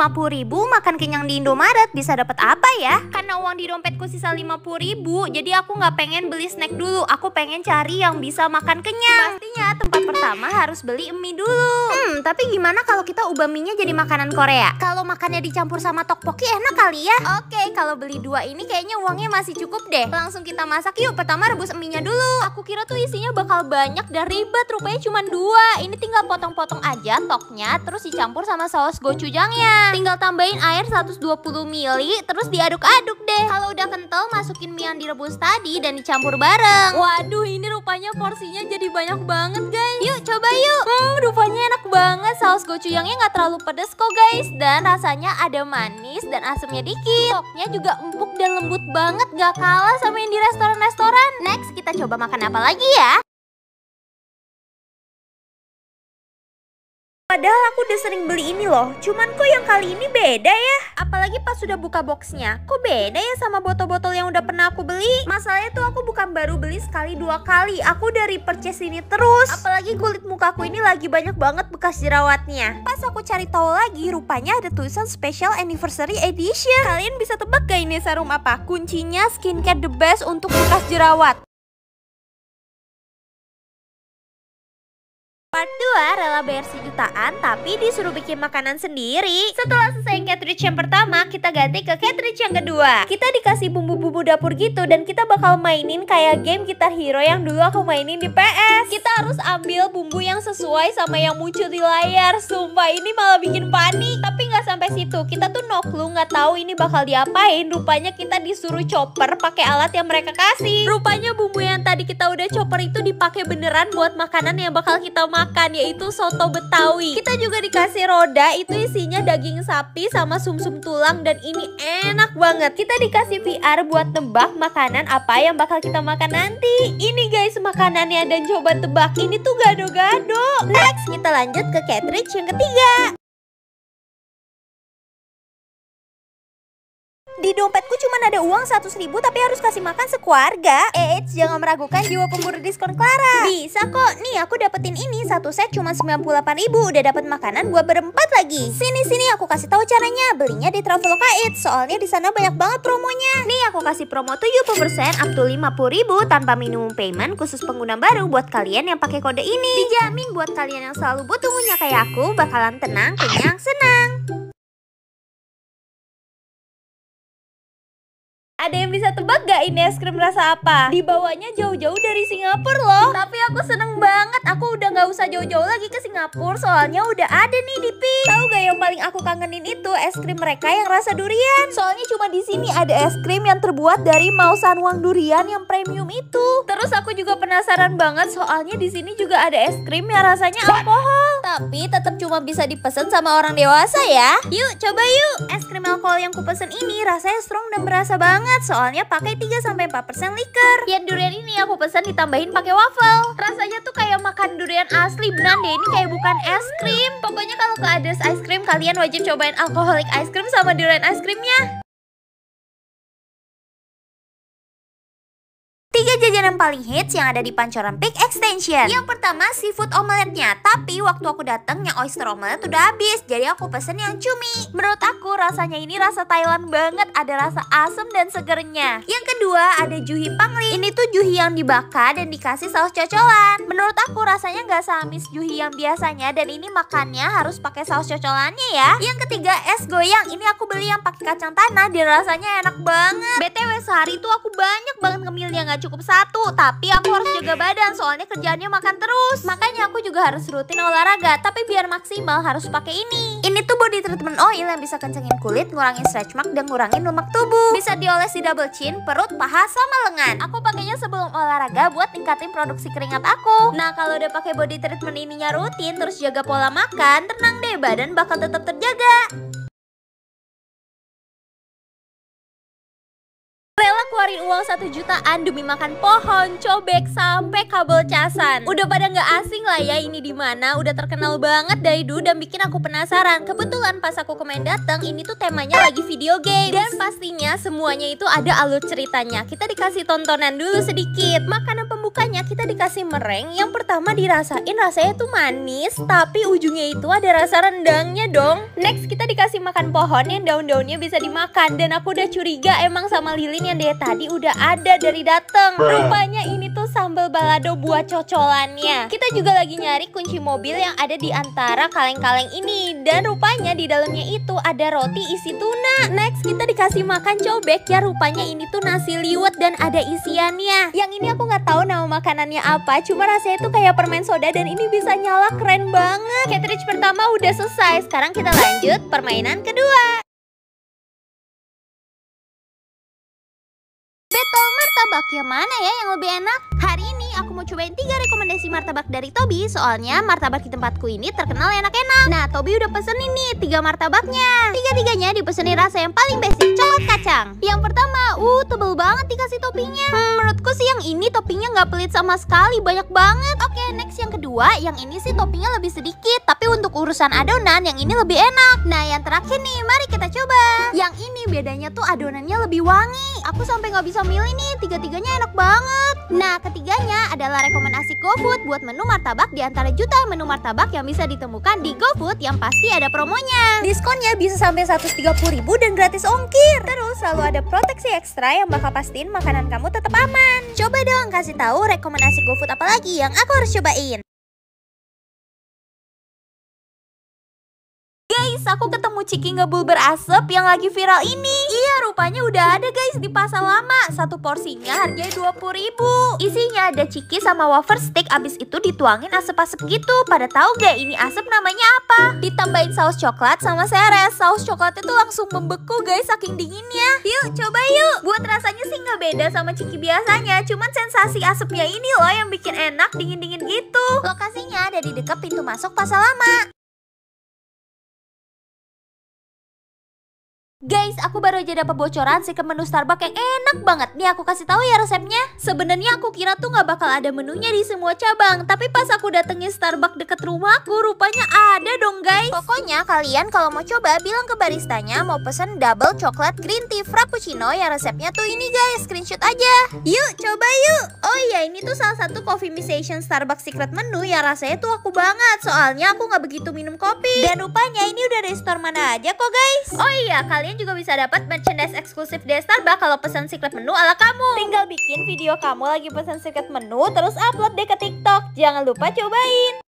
50.000 makan kenyang di Indomaret bisa dapat apa ya? Karena uang di dompetku sisa 50.000, jadi aku nggak pengen beli snack dulu. Aku pengen cari yang bisa makan kenyang. Pastinya tempat pertama harus beli mie dulu. Tapi gimana kalau kita ubah mie-nya jadi makanan Korea? Kalau makannya dicampur sama tteokbokki enak kali ya? Oke, kalau beli 2 ini kayaknya uangnya masih cukup deh. Langsung kita masak yuk. Pertama rebus mie-nya dulu. Aku kira tuh isinya bakal banyak dan ribet, rupanya cuma 2. Ini tinggal potong-potong aja toknya, terus dicampur sama saus gochujangnya. Tinggal tambahin air 120 ml, terus diaduk-aduk deh. Kalau udah kental, masukin mie yang direbus tadi dan dicampur bareng. Waduh, ini rupanya porsinya jadi banyak banget guys. Yuk coba yuk. Rupanya enak banget. Saus gochujangnya nggak terlalu pedas kok guys, dan rasanya ada manis dan asamnya dikit. Toknya juga empuk dan lembut banget, gak kalah sama yang di restoran-restoran. Next, kita coba makan apa lagi ya? Padahal aku udah sering beli ini loh, cuman kok yang kali ini beda ya? Apalagi pas sudah buka boxnya, kok beda ya sama botol-botol yang udah pernah aku beli? Masalahnya tuh aku bukan baru beli sekali 2 kali, aku dari purchase ini terus. Apalagi kulit mukaku ini lagi banyak banget bekas jerawatnya. Pas aku cari tahu lagi, rupanya ada tulisan Special Anniversary Edition. Kalian bisa tebak gak ini serum apa? Kuncinya skincare the best untuk bekas jerawat. Part 2, rela bayar sejutaan tapi disuruh bikin makanan sendiri. Setelah selesai cartridge yang pertama, kita ganti ke cartridge yang kedua. Kita dikasih bumbu-bumbu dapur gitu, dan kita bakal mainin kayak game Guitar Hero yang dulu aku mainin di PS. Kita harus ambil bumbu yang sesuai sama yang muncul di layar. Sumpah ini malah bikin panik. Tapi nggak sampai situ, kita tuh no clue, nggak tahu ini bakal diapain. Rupanya kita disuruh chopper pakai alat yang mereka kasih. Rupanya bumbu yang tadi kita udah chopper itu dipakai beneran buat makanan yang bakal kita makan, yaitu soto Betawi. Kita juga dikasih roda, itu isinya daging sapi sama sumsum tulang, dan ini enak banget. Kita dikasih VR buat tebak makanan apa yang bakal kita makan nanti. Ini guys makanannya, dan coba tebak, ini tuh gado-gado. Next, kita lanjut ke cartridge yang ketiga. Di dompetku cuma ada uang 100.000 tapi harus kasih makan sekeluarga. Jangan meragukan jiwa pemburu diskon Clara. Bisa kok, nih aku dapetin ini, satu set cuma 98.000. Udah dapet makanan buat berempat lagi. Sini aku kasih tahu caranya. Belinya di Traveloka Eats, soalnya di sana banyak banget promonya. Nih aku kasih promo 70% up to 50.000 tanpa minimum payment, khusus pengguna baru buat kalian yang pakai kode ini. Dijamin buat kalian yang selalu butuh punya kayak aku, bakalan tenang, kenyang, senang. Ada yang bisa tebak gak ini es krim rasa apa? Dibawanya jauh-jauh dari Singapura loh. Tapi aku seneng banget. Aku udah gak usah jauh-jauh lagi ke Singapura, soalnya udah ada nih di Pink. Tahu gak yang paling aku kangenin itu es krim mereka yang rasa durian. Soalnya cuma di sini ada es krim yang terbuat dari mau sanwang durian yang premium itu. Terus aku juga penasaran banget, soalnya di sini juga ada es krim yang rasanya alkohol. Tapi tetap cuma bisa dipesan sama orang dewasa ya. Yuk coba yuk. Es krim alkohol yang kupesen ini rasanya strong dan berasa banget. Soalnya pakai 3-4% liker. Yang durian ini aku pesan ditambahin pakai waffle. Rasanya tuh kayak makan durian asli, beneran deh, ini kayak bukan es krim. Pokoknya kalau ke Address Ice Cream kalian wajib cobain alcoholic ice cream sama durian ice creamnya. 3 jajanan paling hits yang ada di Pancoran Peak Extension. Yang pertama seafood omeletnya, tapi waktu aku dateng yang oyster omelet udah habis, jadi aku pesen yang cumi. Menurut aku rasanya ini rasa Thailand banget, ada rasa asam dan segernya. Yang kedua ada juhi pangling. Ini tuh juhi yang dibakar dan dikasih saus cocolan. Menurut aku rasanya nggak seamis juhi yang biasanya, dan ini makannya harus pakai saus cocolannya ya. Yang ketiga es goyang. Ini aku beli yang pakai kacang tanah dan rasanya enak banget. BTW sehari tuh aku banyak banget ngemilnya, nggak cukup 1, tapi aku harus jaga badan soalnya kerjaannya makan terus. Makanya aku juga harus rutin olahraga, tapi biar maksimal harus pakai ini. Ini tuh body treatment oil yang bisa kencengin kulit, ngurangin stretch mark, dan ngurangin lemak tubuh. Bisa dioles di double chin, perut, paha, sama lengan. Aku pakainya sebelum olahraga buat tingkatin produksi keringat aku. Nah kalau udah pakai body treatment ininya rutin, terus jaga pola makan, tenang deh, badan bakal tetap terjaga. Rela keluarin uang 1 jutaan demi makan pohon, cobek, sampai kabel casan. Udah pada nggak asing lah ya ini di mana, udah terkenal banget dari dulu dan bikin aku penasaran. Kebetulan pas aku kemarin datang, ini tuh temanya lagi video game. Dan pastinya semuanya itu ada alur ceritanya. Kita dikasih tontonan dulu sedikit. Makanan pembuka rupanya kita dikasih meringue. Yang pertama dirasain rasanya tuh manis, tapi ujungnya itu ada rasa rendangnya dong. Next kita dikasih makan pohon yang daun-daunnya bisa dimakan. Dan aku udah curiga emang sama lilin yang dari tadi udah ada dari dateng. Rupanya ini tuh sambal balado buat cocolannya. Kita juga lagi nyari kunci mobil yang ada di antara kaleng-kaleng ini. Dan rupanya di dalamnya itu ada roti isi tuna. Next kita dikasih makan cobek ya. Rupanya ini tuh nasi liwet dan ada isiannya. Yang ini aku nggak tahu nama makanannya apa, cuma rasanya tuh kayak permen soda dan ini bisa nyala, keren banget. Cartridge pertama udah selesai. Sekarang kita lanjut permainan kedua. Battle martabak yang mana ya yang lebih enak? Hari ini aku mau cobain 3 rekomendasi martabak dari Tobi. Soalnya martabak di tempatku ini terkenal enak-enak. Nah, Tobi udah pesen ini 3 martabaknya. Tiga-tiganya dipesenin rasa yang paling basic, coklat kacang. Yang pertama, tebel banget dikasih toppingnya. Menurutku sih yang ini toppingnya nggak pelit sama sekali, banyak banget. Oke, next yang kedua, yang ini sih toppingnya lebih sedikit, tapi untuk urusan adonan yang ini lebih enak. Nah, yang terakhir nih, mari kita coba. Yang ini bedanya tuh adonannya lebih wangi. Aku sampai nggak bisa milih nih, tiga-tiganya enak banget. Nah, ketiganya adalah rekomendasi GoFood buat menu martabak di antara jutaan menu martabak yang bisa ditemukan di GoFood yang pasti ada promonya. Diskonnya bisa sampai 130.000 dan gratis ongkir. Terus selalu ada proteksi ekstra yang bakal pastiin makanan kamu tetap aman. Coba dong kasih tahu rekomendasi GoFood apa lagi yang aku harus cobain. Guys, aku ketemu ciki ngebul berasap yang lagi viral ini. Iya, rupanya udah ada guys di pasar lama. Satu porsinya harganya 20.000. Isinya ada ciki sama wafer stick. Abis itu dituangin asap-asap gitu. Pada tahu gak ini asap namanya apa? Ditambahin saus coklat sama seres. Saus coklatnya tuh langsung membeku guys saking dinginnya. Yuk coba yuk. Buat rasanya sih nggak beda sama ciki biasanya. Cuman sensasi asapnya ini loh yang bikin enak dingin-dingin gitu. Lokasinya ada di dekat pintu masuk pasar lama. Guys, aku baru aja dapat bocoran secret menu Starbucks yang enak banget. Nih aku kasih tahu ya resepnya. Sebenarnya aku kira tuh nggak bakal ada menunya di semua cabang, tapi pas aku datengin Starbucks deket rumahku, rupanya ada dong guys. Pokoknya kalian kalau mau coba bilang ke baristanya mau pesen double chocolate green tea frappuccino yang resepnya tuh ini guys, screenshot aja. Yuk coba yuk. Oh iya, ini tuh salah satu coffee station Starbucks secret menu yang rasanya tuh aku banget. Soalnya aku nggak begitu minum kopi. Dan rupanya ini udah dari store mana aja kok guys. Oh iya, kalian juga bisa dapat merchandise eksklusif dari Starbucks kalau pesan secret menu ala kamu. Tinggal bikin video kamu lagi pesan secret menu terus upload deh ke TikTok. Jangan lupa cobain.